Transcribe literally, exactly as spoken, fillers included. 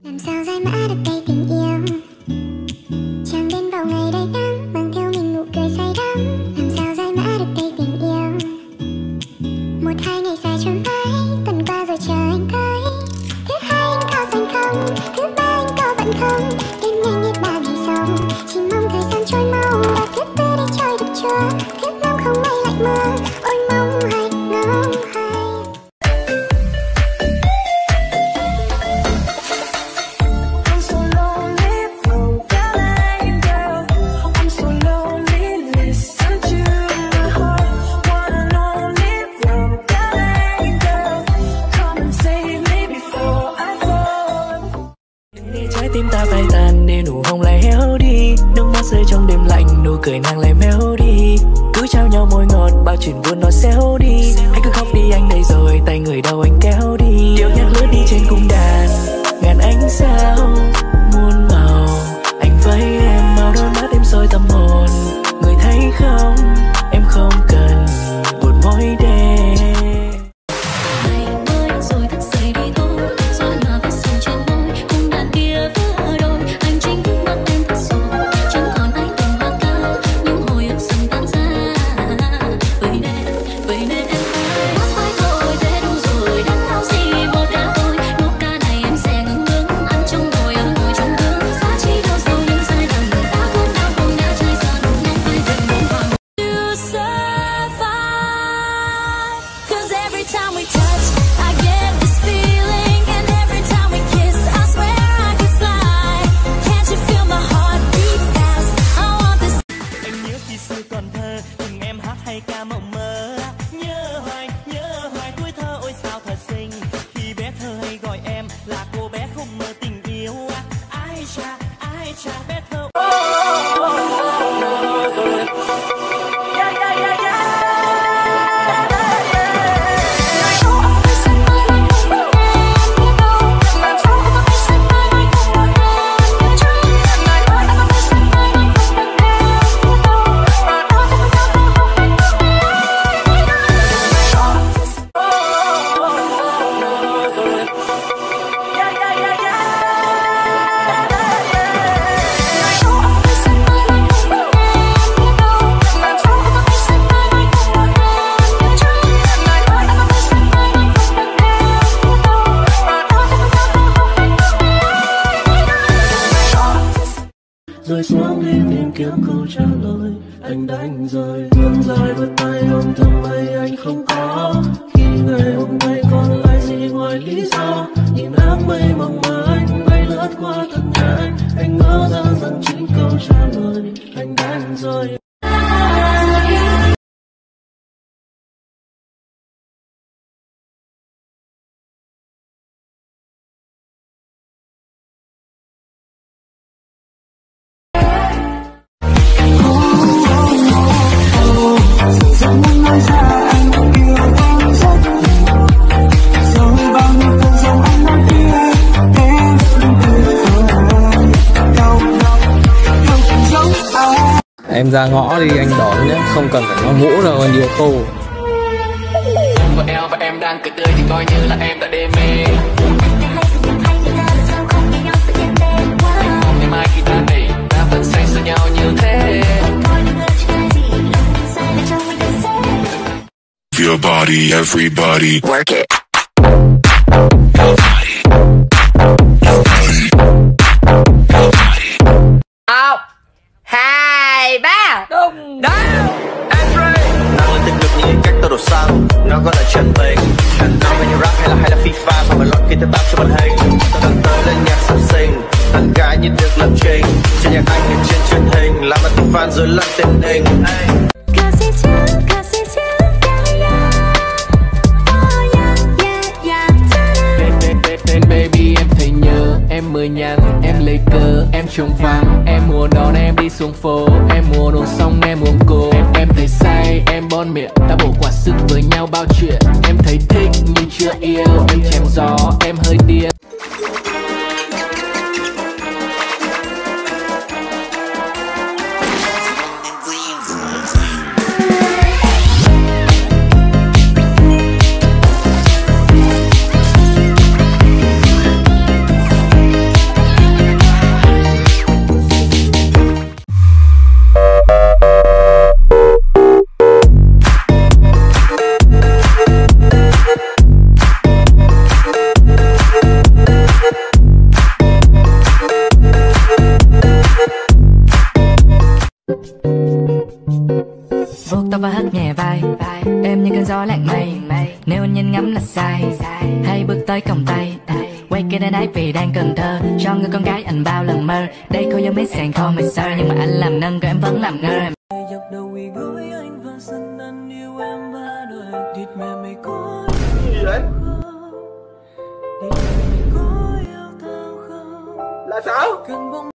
Làm sao giải mã được cây tình yêu, chẳng đến vào ngày đầy nắng mang theo mình nụ cười say đắm. Làm sao giải mã được cây tình yêu, một hai ngày dài trôi mãi, tuần qua rồi chờ anh tới. Thứ hai anh có rảnh không, thứ ba anh có bận không, đêm nhanh như ba ngày sau, chỉ mong thời gian trôi mau. Và thứ tư đi chơi được chưa, thứ năm không may lại mưa, ôi mong hay ngóng hay. Tim ta phai tàn để nụ hồng lại héo đi, nước mắt rơi trong đêm lạnh, nụ cười nàng lại méo đi. Cứ trao nhau môi ngọt, bao chuyện buồn nó xéo đi. Hãy cứ khóc đi anh đây rồi, tay người đâu anh kéo đi. Điệu nhạc lướt đi trên cung đàn, ngàn ánh sao muôn màu. Anh với em màu đôi mắt em soi tâm hồn. Người thấy không, em không cần buồn mỗi đêm. Rơi xuống đi tìm kiếm câu trả lời, anh đánh rơi vươn dài đôi tay ôm thầm mây anh không có. Khi ngày hôm nay còn lại gì ngoài lý do, nhìn áng mây mong mơ anh bay lướt qua tất cả anh. Anh ngỡ ra rằng chính câu trả lời, anh đánh rơi. Em ra ngõ đi anh đón nhé, không cần phải mang mũ đâu anh đi ô tô. Và em và em đang cười tươi thì coi như là em đã đê mê. Ngày mai khi ta đi, ta vẫn say sưa nhau như thế. Your body, everybody, work it. Một, hai, ba, đùng đá. Tao tình được như cách tao đổ xăng, nó gọi là chân tình. Nói về như rap hay là hay là FIFA, phải mà lọt khi tao bám cho màn hình. Tao đang tới lên nhạc sắp sinh, tặng gái như được lập trình. Trên nhạc anh như trên truyền hình, làm anh fan rồi lăn tình hình. Baby em thấy nhớ, em mới nhắn, em lấy cớ, em trông vắng. Em muốn đón em đi xuống phố, em muốn uống xong em uống cô. Em, em thấy say, em bon miệng, ta bổ quả sức với nhau bao chuyện. Em thấy thích nhưng chưa yêu, em chém gió, em hơi điên. và hất nhẹ vai. Em như cơn gió lạng mây, nếu anh nhìn ngắm là sai. Hay bước tới còng tay, quay kia đến ấy vì đang cần thơ. Cho người con gái anh bao lần mơ. Đây cô giống mấy sàn con mày sơ, nhưng mà anh làm nâng cơ em vẫn làm ngơ. Dọc đầu quỳ gối anh và sân anh yêu em ba đời. Địt mẹ mày có gì đấy? Địt mẹ mày có yêu tao không? Là sao?